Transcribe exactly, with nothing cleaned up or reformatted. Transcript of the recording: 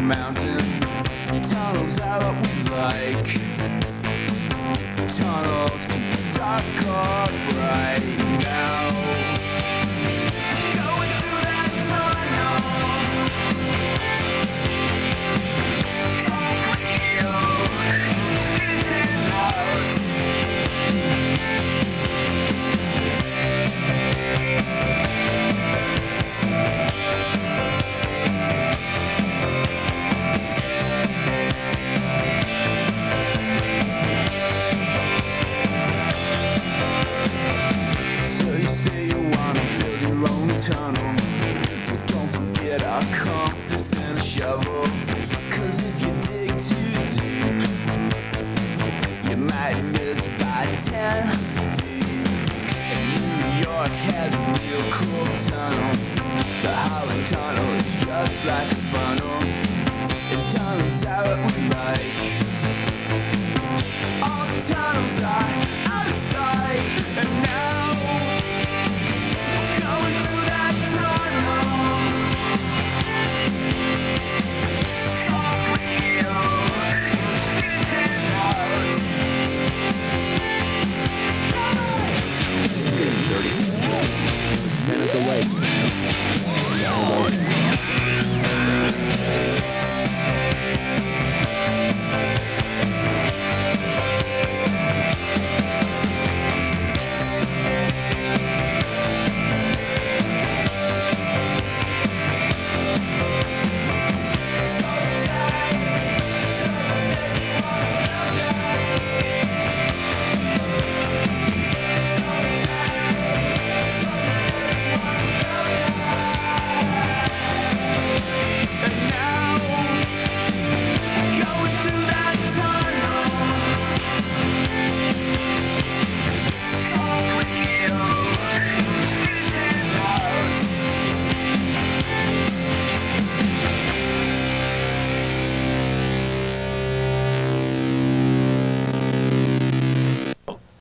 mountain. Tunnels are what we like. Tunnels can be dark or bright. Now going through that tunnel, fizzing out. Tunnel, but don't forget our compass and a shovel. Cause if you dig too deep, you might miss by ten feet. And New York has a real cool tunnel. The Holland Tunnel is just like a funnel. And tunnels are what we like.